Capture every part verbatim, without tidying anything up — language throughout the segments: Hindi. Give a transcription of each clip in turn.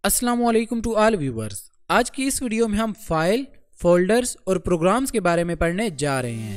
अस्सलाम वालेकुम टू ऑल व्यूवर्स। आज की इस वीडियो में हम फाइल, फोल्डर्स और प्रोग्राम्स के बारे में पढ़ने जा रहे हैं।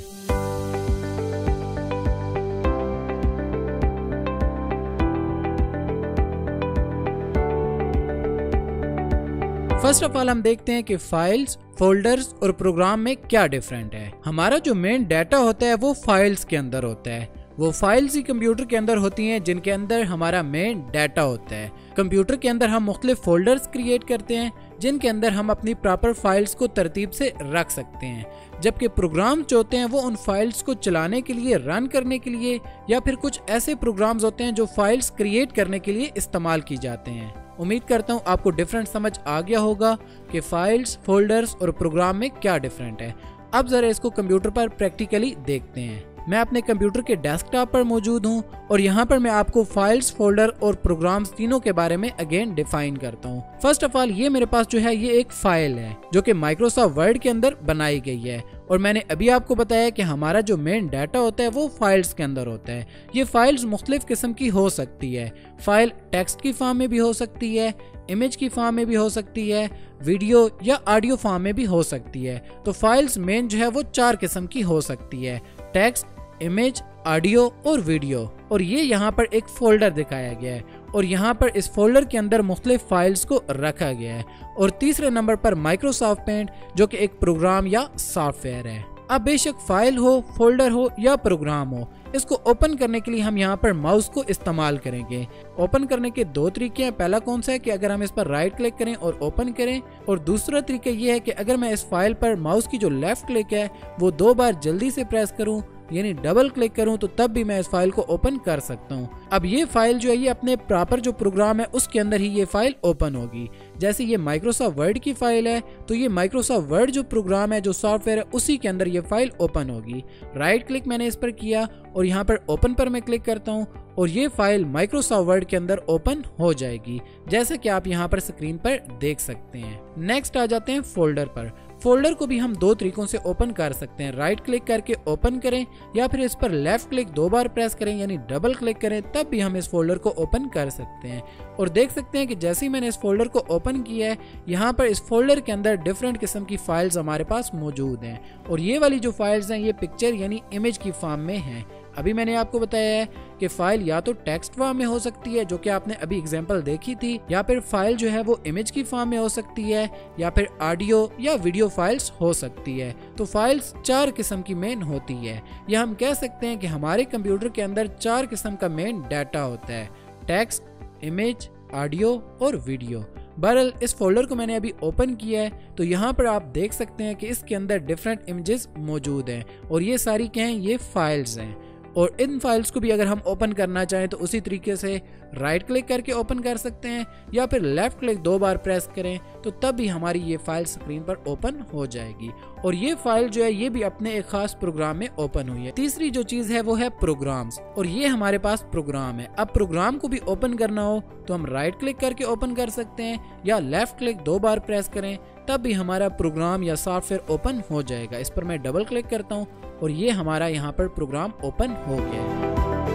फर्स्ट ऑफ ऑल हम देखते हैं कि फाइल्स, फोल्डर्स और प्रोग्राम में क्या डिफरेंट है। हमारा जो मेन डाटा होता है वो फाइल्स के अंदर होता है। वो फाइल्स ही कंप्यूटर के अंदर होती हैं जिनके अंदर हमारा मेन डाटा होता है। कंप्यूटर के अंदर हम मुख्तलिफ फोल्डर्स क्रिएट करते हैं जिनके अंदर हम अपनी प्रॉपर फाइल्स को तरतीब से रख सकते हैं, जबकि प्रोग्राम्स जो होते हैं वो उन फाइल्स को चलाने के लिए, रन करने के लिए, या फिर कुछ ऐसे प्रोग्राम्स होते हैं जो फाइल्स क्रिएट करने के लिए इस्तेमाल की जाते हैं। उम्मीद करता हूँ आपको डिफरेंट समझ आ गया होगा कि फाइल्स, फोल्डर्स और प्रोग्राम में क्या डिफरेंट है। अब जरा इसको कंप्यूटर पर प्रैक्टिकली देखते हैं। मैं अपने कंप्यूटर के डेस्कटॉप पर मौजूद हूँ और यहाँ पर मैं आपको फाइल्स, फोल्डर और प्रोग्राम्स तीनों के बारे में अगेन डिफाइन करता हूँ। फर्स्ट ऑफ ऑल ये मेरे पास जो है ये एक फाइल है जो कि माइक्रोसॉफ्ट वर्ड के अंदर बनाई गई है, और मैंने अभी आपको बताया कि हमारा जो मेन डाटा होता है वो फाइल्स के अंदर होता है। ये फाइल्स मुख्तलिफ किस्म की हो सकती है। फाइल टेक्स्ट की फॉर्म में भी हो सकती है, इमेज की फॉर्म में भी हो सकती है, वीडियो या ऑडियो फॉर्म में भी हो सकती है। तो फाइल्स मेन जो है वो चार किस्म की हो सकती है: टेक्स्ट, इमेज, ऑडियो और वीडियो। और ये यहाँ पर एक फोल्डर दिखाया गया है और यहाँ पर इस फोल्डर के अंदर मुख्तलिफ फाइल्स को रखा गया है। और तीसरे नंबर पर माइक्रोसॉफ्ट पेंट जो कि एक प्रोग्राम या सॉफ्टवेयर है। अब बेशक फाइल हो, फोल्डर हो या प्रोग्राम हो, इसको ओपन करने के लिए हम यहाँ पर माउस को इस्तेमाल करेंगे। ओपन करने के दो तरीके हैं। पहला कौन सा है कि अगर हम इस पर राइट क्लिक करें और ओपन करें, और दूसरा तरीका ये है कि अगर मैं इस फाइल पर माउस की जो लेफ्ट क्लिक है वो दो बार जल्दी से प्रेस करूं, यानी डबल क्लिक करूं, तो तब भी मैं इस फाइल को ओपन कर सकता हूं। अब ये फाइल जो है ये अपने प्रॉपर जो प्रोग्राम है उसके अंदर ही ये फाइल ओपन होगी। जैसे ये माइक्रोसॉफ्ट वर्ड की फाइल है तो ये माइक्रोसॉफ्ट वर्ड जो प्रोग्राम है, जो सॉफ्टवेयर है, उसी के अंदर ये फाइल ओपन होगी। राइट क्लिक मैंने इस पर किया और यहाँ पर ओपन पर मैं क्लिक करता हूँ और ये फाइल माइक्रोसॉफ्ट वर्ड के अंदर ओपन हो जाएगी, जैसे कि आप यहाँ पर स्क्रीन पर देख सकते हैं। नेक्स्ट आ जाते हैं फोल्डर पर। फोल्डर को भी हम दो तरीकों से ओपन कर सकते हैं। राइट क्लिक करके ओपन करें या फिर इस पर लेफ्ट क्लिक दो बार प्रेस करें, यानी डबल क्लिक करें, तब भी हम इस फोल्डर को ओपन कर सकते हैं। और देख सकते हैं कि जैसे ही मैंने इस फोल्डर को ओपन किया है, यहाँ पर इस फोल्डर के अंदर डिफरेंट किस्म की फाइल्स हमारे पास मौजूद हैं। और ये वाली जो फाइल्स हैं ये पिक्चर यानी इमेज की फॉर्म में हैं। अभी मैंने आपको बताया है कि फाइल या तो टेक्स्ट फॉर्म में हो सकती है, जो कि आपने अभी एग्जांपल देखी थी, या फिर फाइल जो है वो इमेज की फॉर्म में हो सकती है, या फिर ऑडियो या वीडियो फाइल्स हो सकती है। तो फाइल्स चार किस्म की मेन होती है। या हम कह सकते हैं कि हमारे कंप्यूटर के अंदर चार किस्म का मेन डाटा होता है: टेक्स्ट, इमेज, ऑडियो और वीडियो। बहरहाल इस फोल्डर को मैंने अभी ओपन किया है तो यहाँ पर आप देख सकते हैं कि इसके अंदर डिफरेंट इमेजेस मौजूद हैं और ये सारी क्या हैं, ये फाइल्स हैं। और इन फाइल्स को भी अगर हम ओपन करना चाहें तो उसी तरीके से राइट क्लिक करके ओपन कर सकते हैं या फिर लेफ्ट क्लिक दो बार प्रेस करें तो तब भी हमारी ये फाइल स्क्रीन पर ओपन हो जाएगी। और ये फाइल जो है ये भी अपने एक खास प्रोग्राम में ओपन हुई है। तीसरी जो चीज है वो है प्रोग्राम्स, और ये हमारे पास प्रोग्राम है। अब प्रोग्राम को भी ओपन करना हो तो हम राइट क्लिक करके ओपन कर सकते हैं या लेफ्ट क्लिक दो बार प्रेस करें, तब भी हमारा प्रोग्राम या सॉफ्टवेयर ओपन हो जाएगा। इस पर मैं डबल क्लिक करता हूँ और ये हमारा यहाँ पर प्रोग्राम ओपन हो गया है।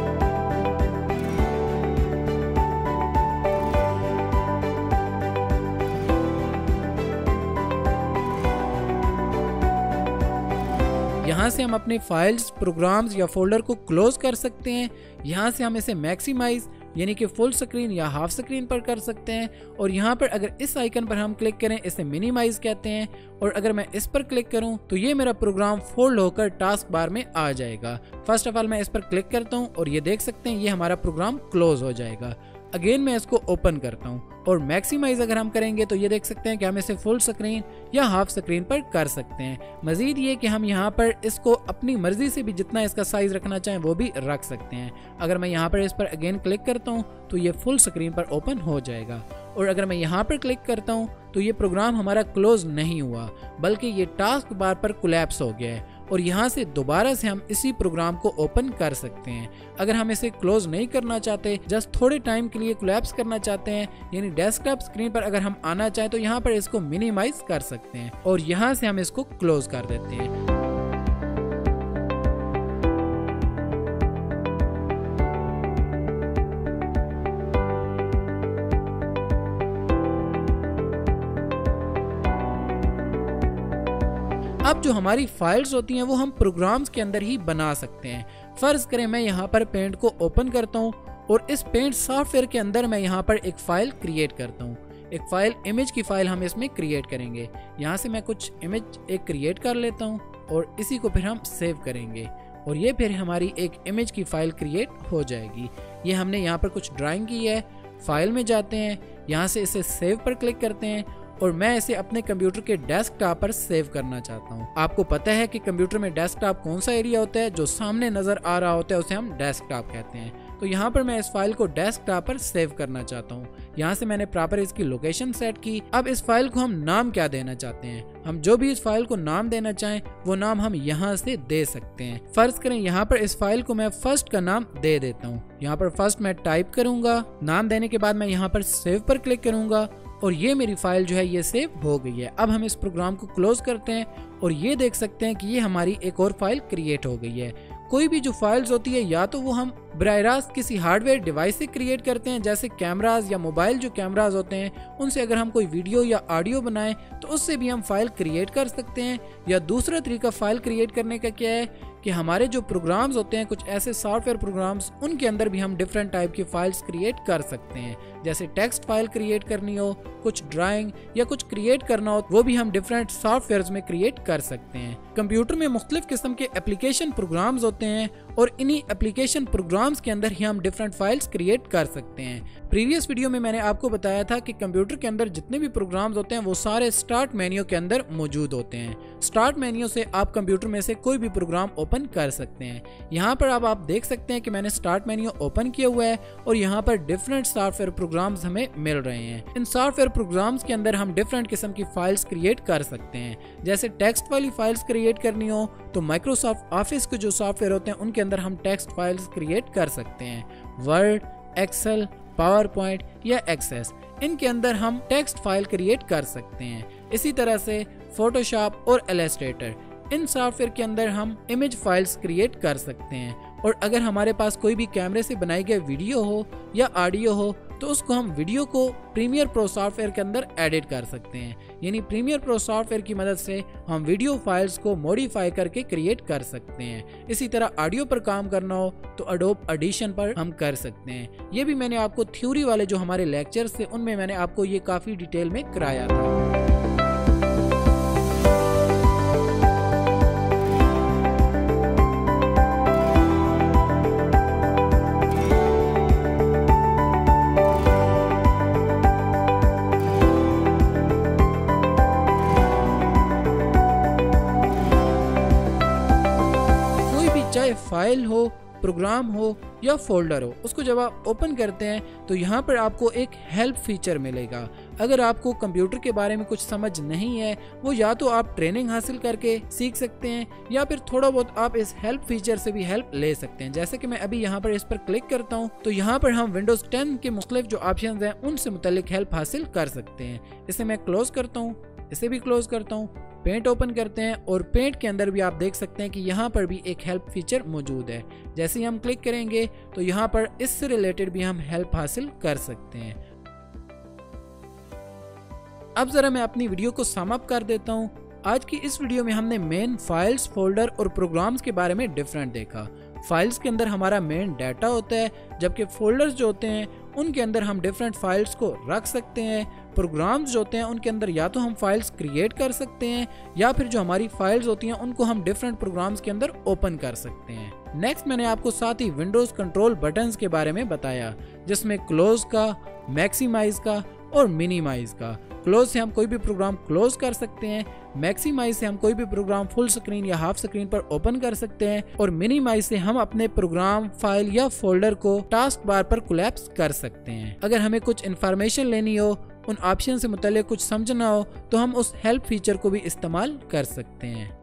यहाँ से हम अपने फाइल्स, प्रोग्राम्स या फोल्डर को क्लोज कर सकते हैं। यहाँ से हम इसे मैक्सिमाइज यानी कि फुल स्क्रीन या हाफ स्क्रीन पर कर सकते हैं। और यहाँ पर अगर इस आइकन पर हम क्लिक करें, इसे मिनिमाइज कहते हैं, और अगर मैं इस पर क्लिक करूं तो ये मेरा प्रोग्राम फोल्ड होकर टास्क बार में आ जाएगा। फर्स्ट ऑफ ऑल मैं इस पर क्लिक करता हूं और ये देख सकते हैं ये हमारा प्रोग्राम क्लोज हो जाएगा। अगेन मैं इसको ओपन करता हूं और मैक्सिमाइज अगर हम करेंगे तो ये देख सकते हैं कि हम इसे फुल स्क्रीन या हाफ स्क्रीन पर कर सकते हैं। मजीद ये कि हम यहाँ पर इसको अपनी मर्जी से भी जितना इसका साइज रखना चाहें वो भी रख सकते हैं। अगर मैं यहाँ पर इस पर अगेन क्लिक करता हूँ तो ये फुल स्क्रीन पर ओपन हो जाएगा, और अगर मैं यहाँ पर क्लिक करता हूँ तो ये प्रोग्राम हमारा क्लोज नहीं हुआ बल्कि ये टास्क बार पर कोलैप्स हो गया है। और यहाँ से दोबारा से हम इसी प्रोग्राम को ओपन कर सकते हैं। अगर हम इसे क्लोज नहीं करना चाहते, जस्ट थोड़े टाइम के लिए कोलैप्स करना चाहते हैं, यानी डेस्कटॉप स्क्रीन पर अगर हम आना चाहें तो यहाँ पर इसको मिनिमाइज कर सकते हैं और यहाँ से हम इसको क्लोज कर देते हैं। अब जो हमारी फाइल्स होती हैं वो हम प्रोग्राम्स के अंदर ही बना सकते हैं। फर्ज करें मैं यहाँ पर पेंट को ओपन करता हूँ और इस पेंट सॉफ्टवेयर के अंदर मैं यहाँ पर एक फाइल क्रिएट करता हूँ। एक फाइल इमेज की फाइल हम इसमें क्रिएट करेंगे। यहाँ से मैं कुछ इमेज एक क्रिएट कर लेता हूँ और इसी को फिर हम सेव करेंगे और ये फिर हमारी एक इमेज की फाइल क्रिएट हो जाएगी। ये हमने यहाँ पर कुछ ड्राइंग की है। फाइल में जाते हैं, यहाँ से इसे सेव पर क्लिक करते हैं और मैं इसे अपने कंप्यूटर के डेस्कटॉप पर सेव करना चाहता हूँ। आपको पता है कि कंप्यूटर में डेस्कटॉप कौन सा एरिया होता है, जो सामने नजर आ रहा होता है उसे हम डेस्कटॉप कहते हैं। तो यहाँ पर मैं इस फाइल को डेस्कटॉप पर सेव करना चाहता हूँ। यहाँ से मैंने प्रॉपर इसकी लोकेशन सेट की। अब इस फाइल को हम नाम क्या देना चाहते हैं, हम जो भी इस फाइल को नाम देना चाहें वो नाम हम यहाँ से दे सकते हैं। फर्ज करें यहाँ पर इस फाइल को मैं फर्स्ट का नाम दे देता हूँ। यहाँ पर फर्स्ट मैं टाइप करूंगा। नाम देने के बाद मैं यहाँ पर सेव पर क्लिक करूंगा और ये मेरी फाइल जो है ये सेव हो गई है। अब हम इस प्रोग्राम को क्लोज करते हैं और ये देख सकते हैं कि ये हमारी एक और फाइल क्रिएट हो गई है। कोई भी जो फाइल्स होती है या तो वो हम बराह रास्त किसी हार्डवेयर डिवाइस से क्रिएट करते हैं, जैसे कैमराज या मोबाइल जो कैमराज होते हैं उनसे अगर हम कोई वीडियो या ऑडियो बनाएं तो उससे भी हम फाइल क्रिएट कर सकते हैं। या दूसरा तरीका फाइल क्रिएट करने का क्या है कि हमारे जो प्रोग्राम्स होते हैं, कुछ ऐसे सॉफ्टवेयर प्रोग्राम्स, उनके अंदर भी हम डिफरेंट टाइप की फाइल्स क्रिएट कर सकते हैं। जैसे टेक्स्ट फाइल क्रिएट करनी हो, कुछ ड्राइंग या कुछ क्रिएट करना हो, वो भी हम डिफरेंट सॉफ्टवेयर में क्रिएट कर सकते हैं। कंप्यूटर में मुख्तलिफ किस्म के एप्लीकेशन प्रोग्राम्स होते हैं और इन्हीं एप्लीकेशन प्रोग्राम्स के अंदर ही हम डिफरेंट फाइल्स क्रिएट कर सकते हैं। प्रीवियस वीडियो में मैंने आपको बताया था कि कंप्यूटर के अंदर जितने भी प्रोग्राम्स होते हैं वो सारे स्टार्ट मेन्यू के अंदर मौजूद होते हैं। स्टार्ट मेन्यू से आप कंप्यूटर में से कोई भी प्रोग्राम ओपन कर सकते हैं। यहाँ पर अब आप देख सकते हैं कि मैंने स्टार्ट मेन्यू ओपन किया हुआ है और यहाँ पर डिफरेंट सॉफ्टवेयर प्रोग्राम्स हमें मिल रहे हैं। इन सॉफ्टवेयर प्रोग्राम्स के अंदर हम डिफरेंट किस्म की फाइल्स क्रिएट कर सकते हैं। जैसे टेक्स्ट वाली फाइल्स क्रिएट करनी हो तो माइक्रोसॉफ्ट ऑफिस के जो सॉफ्टवेयर होते हैं उनके अंदर हम टेक्स्ट फाइल्स क्रिएट कर सकते हैं। वर्ड, एक्सेल, पावर पॉइंट या एक्सेस, इनके अंदर हम टेक्स्ट फाइल क्रिएट कर सकते हैं। इसी तरह से फोटोशॉप और इलस्ट्रेटर, इन सॉफ्टवेयर के अंदर हम इमेज फाइल्स क्रिएट कर सकते हैं। और अगर हमारे पास कोई भी कैमरे से बनाई गई वीडियो हो या ऑडियो हो तो उसको हम वीडियो को प्रीमियर प्रो सॉफ्टवेयर के अंदर एडिट कर सकते हैं। यानी प्रीमियर प्रो सॉफ्टवेयर की मदद से हम वीडियो फाइल्स को मॉडिफाई करके क्रिएट कर सकते हैं। इसी तरह ऑडियो पर काम करना हो तो एडोब ऑडिशन पर हम कर सकते हैं। ये भी मैंने आपको थ्योरी वाले जो हमारे लेक्चर्स थे उनमें मैंने आपको ये काफ़ी डिटेल में कराया था। चाहे फाइल हो, प्रोग्राम हो या फोल्डर हो, उसको जब आप ओपन करते हैं तो यहाँ पर आपको एक हेल्प फीचर मिलेगा। अगर आपको कंप्यूटर के बारे में कुछ समझ नहीं है, वो या तो आप ट्रेनिंग हासिल करके सीख सकते हैं या फिर थोड़ा बहुत आप इस हेल्प फीचर से भी हेल्प ले सकते हैं। जैसे कि मैं अभी यहाँ पर इस पर क्लिक करता हूँ तो यहाँ पर हम विंडोज टेन के मुख्तलिफ जो ऑप्शन हैं उनसे मुतालिक हेल्प हासिल कर सकते हैं। इसे मैं क्लोज करता हूँ, इसे भी क्लोज करता हूँ, पेंट ओपन करते हैं और पेंट के अंदर भी आप देख सकते हैं कि यहाँ पर भी एक हेल्प फीचर मौजूद है। जैसे ही हम क्लिक करेंगे तो यहाँ पर इससे रिलेटेड भी हम हेल्प हासिल कर सकते हैं। अब जरा मैं अपनी वीडियो को सम अप कर देता हूँ। आज की इस वीडियो में हमने मेन फाइल्स, फोल्डर और प्रोग्राम्स के बारे में डिफरेंट देखा। फाइल्स के अंदर हमारा मेन डाटा होता है, जबकि फोल्डर्स जो होते हैं उनके अंदर हम डिफरेंट फाइल्स को रख सकते हैं। प्रोग्राम्स जो होते हैं उनके अंदर या तो हम फाइल्स क्रिएट कर सकते हैं या फिर जो हमारी फाइल्स होती हैं उनको हम डिफरेंट प्रोग्राम्स के अंदर ओपन कर सकते हैं। नेक्स्ट मैंने आपको साथ ही विंडोज कंट्रोल बटन्स के बारे में बताया, जिसमें क्लोज का, मैक्सिमाइज का और मिनिमाइज का। क्लोज से हम कोई भी प्रोग्राम क्लोज कर सकते हैं, मैक्सिमाइज से हम कोई भी प्रोग्राम फुल स्क्रीन या हाफ स्क्रीन पर ओपन कर सकते हैं और मिनिमाइज से हम अपने प्रोग्राम, फाइल या फोल्डर को टास्क बार पर कोलैप्स कर सकते हैं। अगर हमें कुछ इन्फॉर्मेशन लेनी हो, उन ऑप्शन से मुताल्लिक कुछ समझना हो तो हम उस हेल्प फीचर को भी इस्तेमाल कर सकते हैं।